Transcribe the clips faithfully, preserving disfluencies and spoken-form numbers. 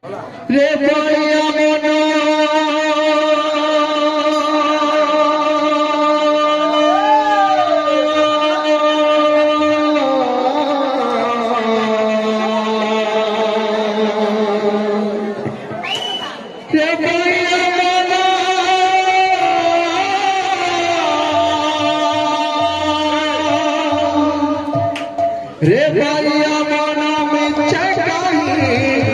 रे बड़िया मनो रे बड़िया मनो रे बड़िया मनो में चकाही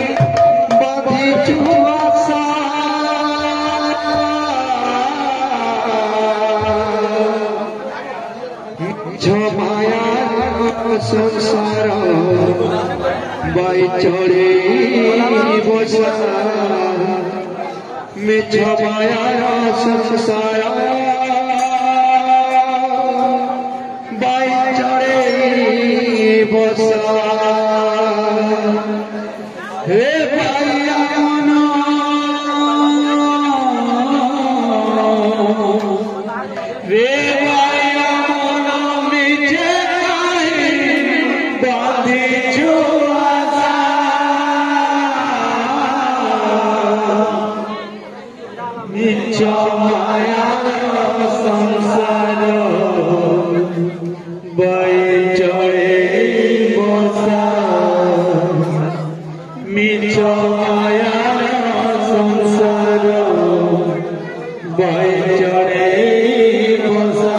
संसार बाई चढ़े बसा में छमाया संसार बाई चढ़े बसा हे भैया मनो रे भैया मनो मिटे माया संसार बाई चढ़े बसा मिछ माया संसार बाई चढ़े बसा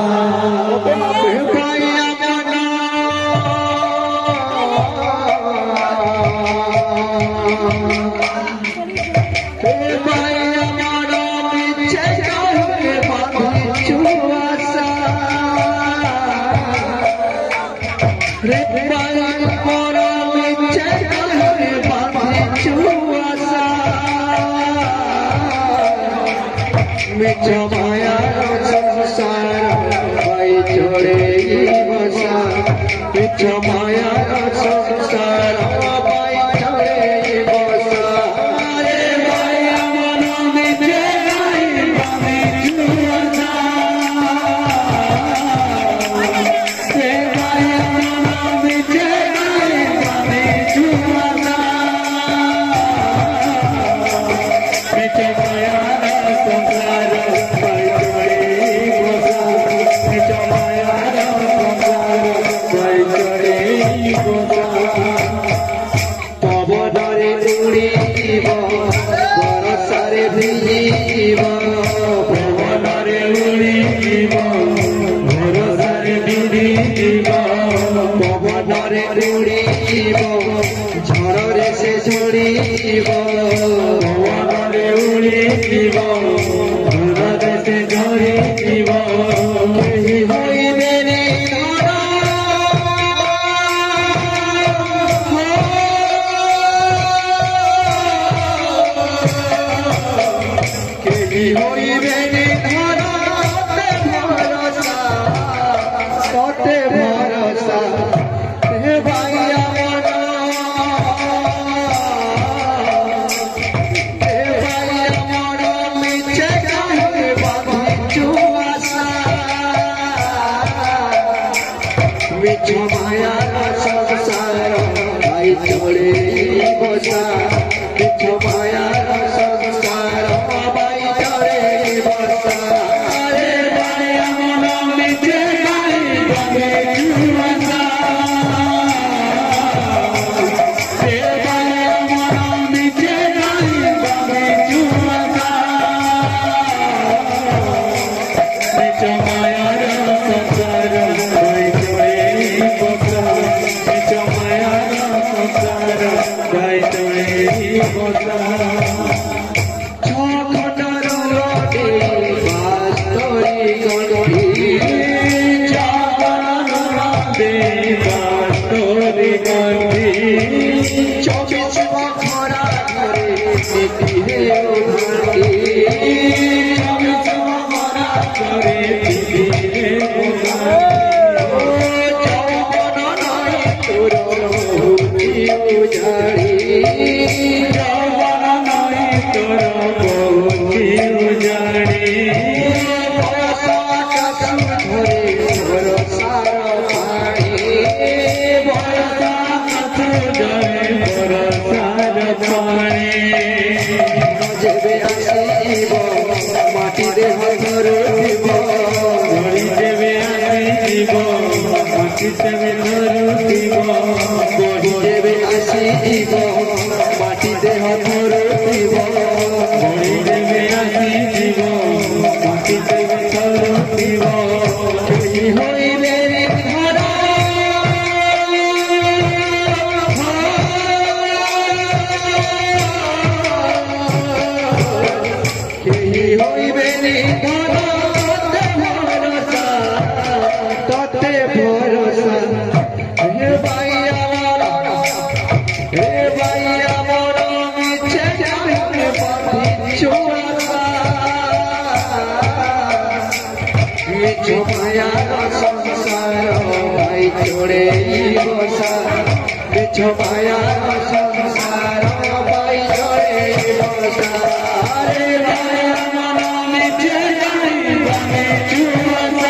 रे बाई मोरा मिचे काहे बांधी चुआसा मिछ माया संसार बाई चढ़े बसा मिछ माया संसार बाई चढ़े बसा रे बाई मोरा मिचे काहे बांधी चुआसा रे बाई पवनरे उड़ीब बरसारे भिजिब पवनरे उड़ीब बरसारे भिजिब पवनरे उड़ीब झड़रे से झड़ीब पवनरे उड़ीब झड़रे से झड़ीब सते भरोसा हे भैया मनो हे भैया मनो मिचे काहे बांधी चुआसा मिछ माया संसार बाई चढ़े बसा मिछ माया संसार बाई चढ़े बसा रे भैया मनो मिचे पानी माटी देवे धरुथिब बड़ी देवे आसीब माटी देह धरुथिब बड़ी देवे आसीब माटी देवे धरुथिब केहि होइबे घर केहि होइबे घर तते भरोसा हे बाइया मोरा हे बाइया मोरा मिछे जाने बाती चोरा मिछो माया संसार भाई छोड़े बसा मिछो माया संसार भाई छोड़े बसा अरे बाइया मोरा मिछे जाने बाती चोरा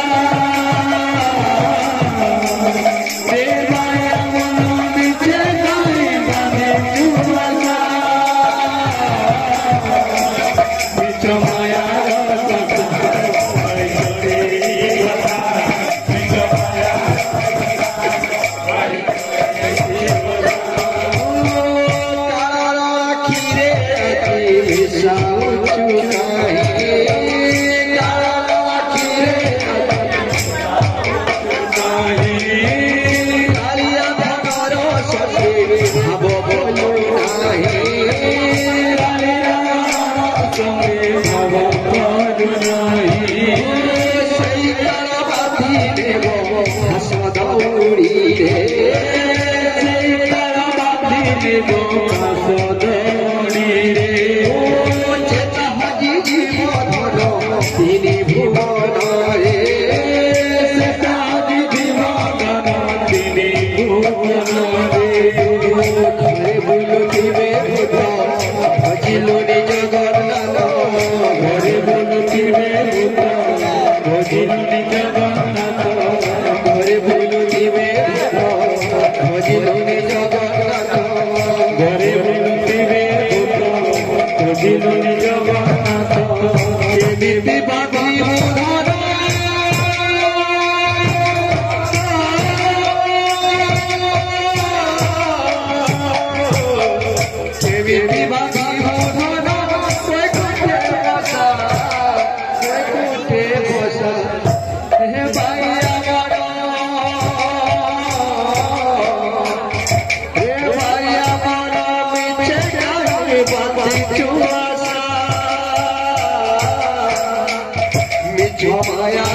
माया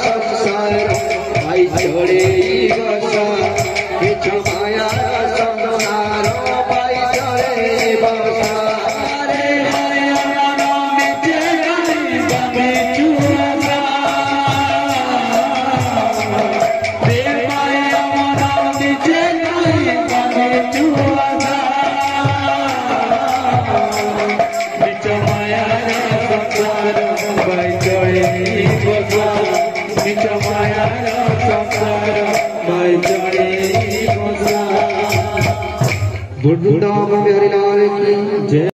संसार भाई छोड़े बसा मिछो माया संसार भाई छोड़े बसा अरे माया मिछे जाने बाती चोरा रे माया मिछे जाने बाती चोरा मिछो माया संसार भाई छोड़े मिछो माया संसार भाई छोड़े बसा। बुढ़ा बिहारी लाल की जय।